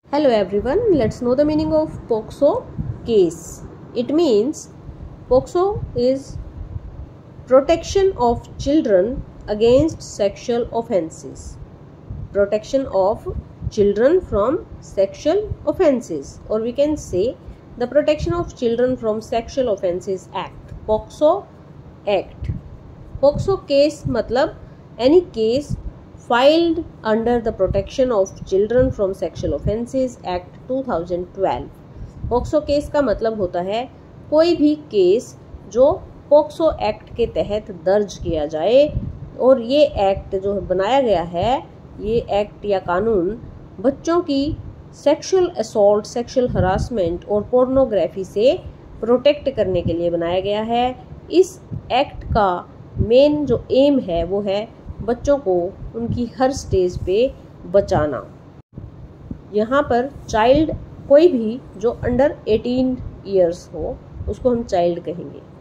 Hello everyone, let's know the meaning of POCSO case. It means POCSO is protection of children against sexual offences. Protection of children from sexual offences, or we can say the Protection of Children from Sexual Offences Act, POCSO Act. POCSO case मतलब any case filed under the Protection of Children from Sexual Offences Act 2012. POCSO case का मतलब होता है कोई भी case जो POCSO act के तहत दर्ज किया जाए, और ये एक्ट जो बनाया गया है, ये एक्ट या कानून बच्चों की सेक्सुअल असॉल्ट, सेक्सुअल हरासमेंट और पोर्नोग्राफी से प्रोटेक्ट करने के लिए बनाया गया है। इस एक्ट का मेन जो एम है वो है बच्चों को उनकी हर स्टेज पे बचाना। यहाँ पर चाइल्ड कोई भी जो अंडर 18 ईयर्स हो उसको हम चाइल्ड कहेंगे।